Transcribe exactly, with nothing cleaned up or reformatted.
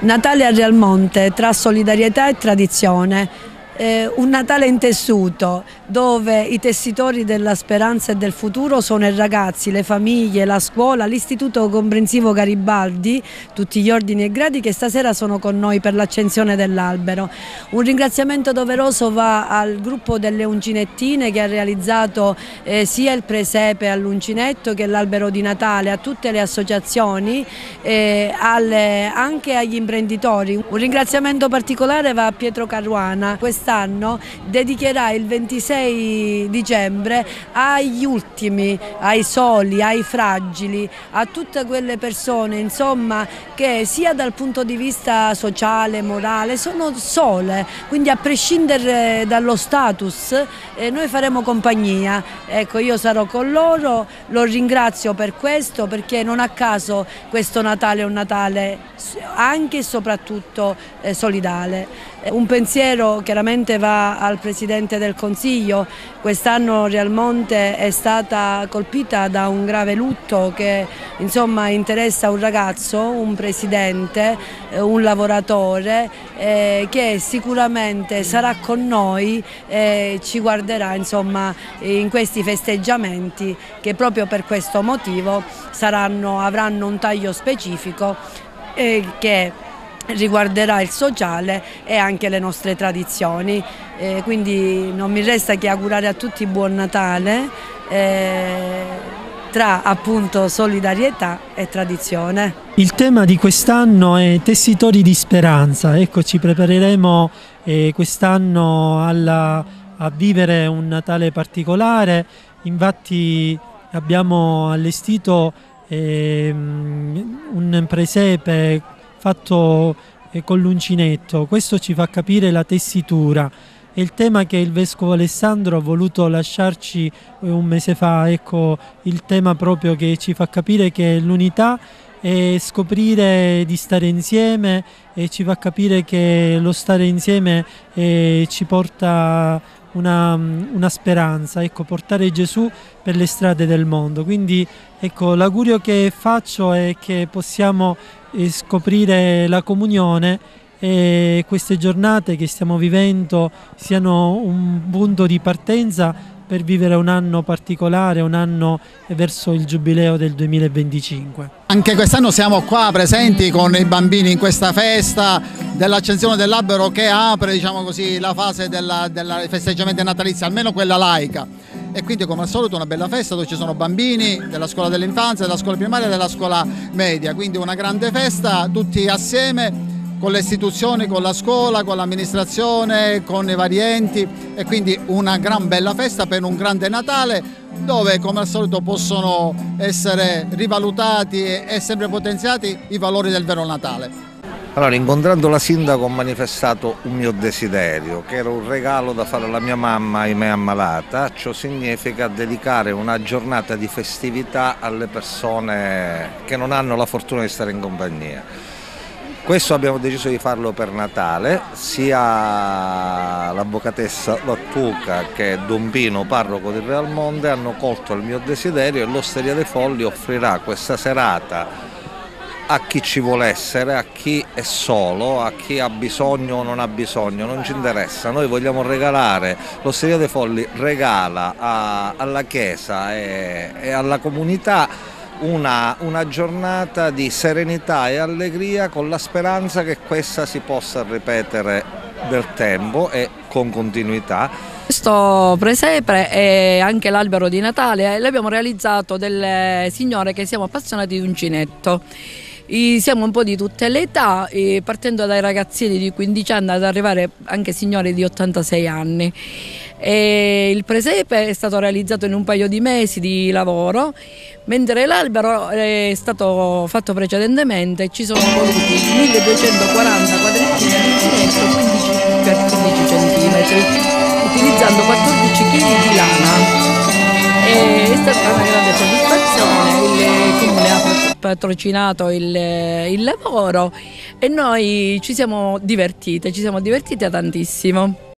Natale a Realmonte tra solidarietà e tradizione. Eh, un Natale intessuto dove i tessitori della speranza e del futuro sono i ragazzi, le famiglie, la scuola, l'Istituto Comprensivo Garibaldi, tutti gli ordini e gradi che stasera sono con noi per l'accensione dell'albero. Un ringraziamento doveroso va al gruppo delle Uncinettine che ha realizzato eh, sia il presepe all'uncinetto che l'albero di Natale, a tutte le associazioni, eh, alle, anche agli imprenditori. Un ringraziamento particolare va a Pietro Caruana. Quest'anno dedicherà il ventisei dicembre agli ultimi, ai soli, ai fragili, a tutte quelle persone insomma che sia dal punto di vista sociale, morale sono sole, quindi a prescindere dallo status eh, noi faremo compagnia. Ecco, io sarò con loro, lo ringrazio per questo, perché non a caso questo Natale è un Natale anche e soprattutto eh, solidale. Un pensiero chiaramente va al Presidente del Consiglio. Quest'anno Realmonte è stata colpita da un grave lutto che insomma interessa un ragazzo, un presidente, un lavoratore eh, che sicuramente sarà con noi e ci guarderà insomma in questi festeggiamenti che proprio per questo motivo saranno, avranno un taglio specifico eh, che riguarderà il sociale e anche le nostre tradizioni, eh, quindi non mi resta che augurare a tutti buon Natale eh, tra appunto solidarietà e tradizione. Il tema di quest'anno è tessitori di speranza, ecco, ci prepareremo eh, quest'anno a vivere un Natale particolare, infatti abbiamo allestito eh, un presepe fatto eh, con l'uncinetto. Questo ci fa capire la tessitura. È il tema che il Vescovo Alessandro ha voluto lasciarci eh, un mese fa, ecco, il tema proprio che ci fa capire che l'unità è scoprire di stare insieme e ci fa capire che lo stare insieme eh, ci porta una, una speranza, ecco, portare Gesù per le strade del mondo. Quindi ecco, l'augurio che faccio è che possiamo e scoprire la comunione e queste giornate che stiamo vivendo siano un punto di partenza per vivere un anno particolare, un anno verso il giubileo del duemilaventicinque. Anche quest'anno siamo qua presenti con i bambini in questa festa dell'accensione dell'albero che apre, diciamo così, la fase dei festeggiamenti natalizi, almeno quella laica. E quindi come al solito una bella festa dove ci sono bambini della scuola dell'infanzia, della scuola primaria e della scuola media, quindi una grande festa tutti assieme con le istituzioni, con la scuola, con l'amministrazione, con i vari enti, e quindi una gran bella festa per un grande Natale dove come al solito possono essere rivalutati e sempre potenziati i valori del vero Natale. Allora, incontrando la sindaco ho manifestato un mio desiderio, che era un regalo da fare alla mia mamma, ahimè ammalata. Ciò significa dedicare una giornata di festività alle persone che non hanno la fortuna di stare in compagnia. Questo abbiamo deciso di farlo per Natale, sia l'avvocatessa Lattuca che Don Pino, parroco di Realmonte, hanno colto il mio desiderio e l'Osteria dei Folli offrirà questa serata a chi ci vuole essere, a chi è solo, a chi ha bisogno o non ha bisogno, non ci interessa. Noi vogliamo regalare, l'Osteria dei Folli regala a, alla Chiesa e, e alla comunità una, una giornata di serenità e allegria, con la speranza che questa si possa ripetere nel tempo e con continuità. Questo presepe e anche l'albero di Natale l'abbiamo realizzato delle signore che siamo appassionati di uncinetto. Siamo un po' di tutte le età, partendo dai ragazzini di quindici anni ad arrivare anche signori di ottantasei anni. E il presepe è stato realizzato in un paio di mesi di lavoro, mentre l'albero è stato fatto precedentemente. Ci sono voluti milleduecentoquaranta quadrettini di uncinetto, quindici per quindici centimetri, utilizzando quattordici chili di lana. È stata una grande soddisfazione, il Comune ha patrocinato il, il lavoro e noi ci siamo divertite, ci siamo divertite tantissimo.